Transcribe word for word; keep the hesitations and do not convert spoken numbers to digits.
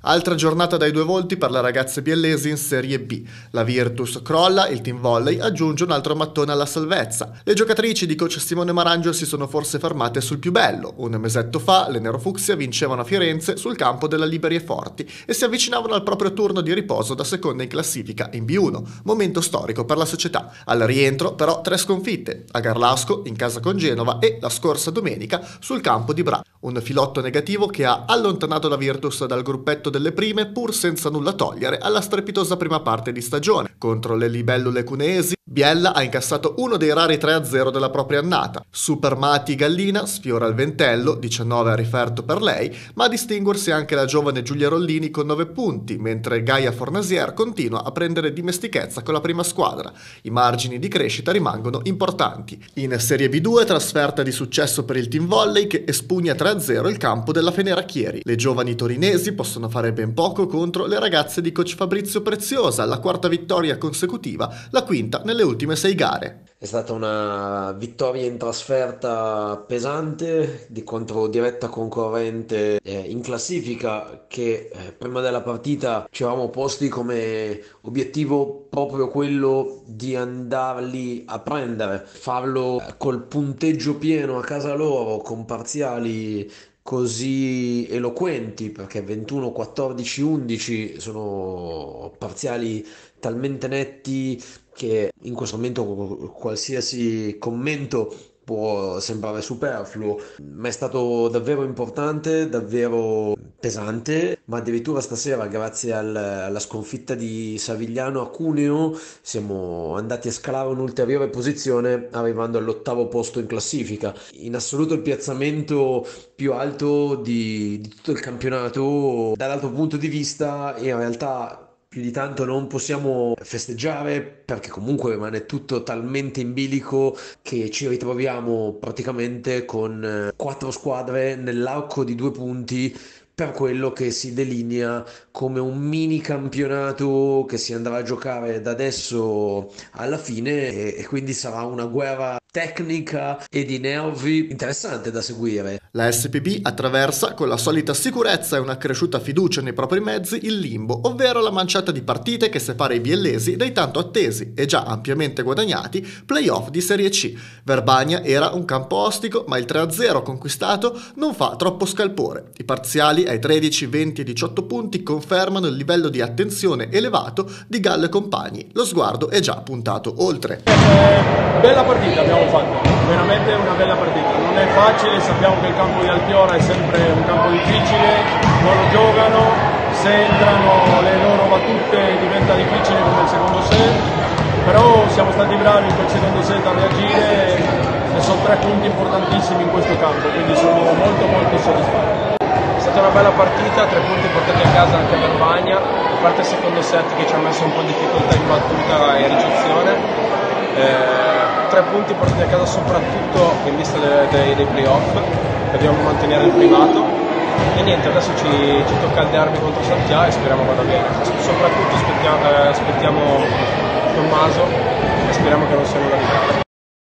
Altra giornata dai due volti per le ragazze biellesi in Serie B. La Virtus crolla, il team volley aggiunge un altro mattone alla salvezza. Le giocatrici di coach Simone Marangio si sono forse fermate sul più bello. Un mesetto fa le nerofucsia vincevano a Firenze sul campo della Liberie Forti e si avvicinavano al proprio turno di riposo da seconda in classifica in B uno, momento storico per la società. Al rientro però tre sconfitte, a Garlasco, in casa con Genova e la scorsa domenica sul campo di Bra. Un filotto negativo che ha allontanato la Virtus dal gruppetto delle prime pur senza nulla togliere alla strepitosa prima parte di stagione. Contro le libellule cuneesi, Biella ha incassato uno dei rari tre a zero della propria annata. Super Mati Gallina sfiora il ventello, diciannove a riferto per lei, ma a distinguersi anche la giovane Giulia Rollini con nove punti, mentre Gaia Fornasier continua a prendere dimestichezza con la prima squadra. I margini di crescita rimangono importanti. In Serie B due trasferta di successo per il team volley che espugna tre a zero il campo della Feneracchieri. Le giovani torinesi possono fare ben poco contro le ragazze di coach Fabrizio Preziosa, la quarta vittoria consecutiva, la quinta nelle ultime sei gare. È stata una vittoria in trasferta pesante di contro diretta concorrente eh, in classifica che eh, prima della partita ci eravamo posti come obiettivo proprio quello di andarli a prendere, farlo col punteggio pieno a casa loro con parziali così eloquenti, perché ventuno, quattordici, undici sono parziali talmente netti che in questo momento qualsiasi commento può sembrare superfluo, ma è stato davvero importante, davvero pesante, ma addirittura stasera, grazie al- alla sconfitta di Savigliano a Cuneo, siamo andati a scalare un'ulteriore posizione, arrivando all'ottavo posto in classifica. In assoluto il piazzamento più alto di, di tutto il campionato. Dall'altro punto di vista, in realtà più di tanto non possiamo festeggiare perché comunque rimane tutto talmente in bilico che ci ritroviamo praticamente con eh, quattro squadre nell'arco di due punti per quello che si delinea come un mini campionato che si andrà a giocare da adesso alla fine e, e quindi sarà una guerra tecnica e di nervi interessante da seguire. La S P B attraversa con la solita sicurezza e una cresciuta fiducia nei propri mezzi il limbo, ovvero la manciata di partite che separa i biellesi dai tanto attesi e già ampiamente guadagnati playoff di Serie C. Verbania era un campo ostico, ma il tre a zero conquistato non fa troppo scalpore. I parziali ai tredici, venti e diciotto punti confermano il livello di attenzione elevato di Gallo e compagni. Lo sguardo è già puntato oltre. Eh, bella partita abbiamo fatto, veramente una bella partita. Non è facile, sappiamo che il campo di Altiora è sempre un campo difficile, loro giocano, se entrano le loro battute diventa difficile come il secondo set, però siamo stati bravi in quel secondo set a reagire e sono tre punti importantissimi in questo campo, quindi sono molto molto soddisfatto. È stata una bella partita, tre punti portati a casa anche per Bagna, a parte il secondo set che ci ha messo un po' di difficoltà in battuta e ricezione. Eh, tre punti portati a casa soprattutto in vista dei, dei, dei playoff, dobbiamo mantenere il primato e niente, adesso ci, ci tocca il derby contro Santiago e speriamo vada bene, soprattutto aspettiamo, eh, aspettiamo Tommaso e speriamo che non sia nulla di grave.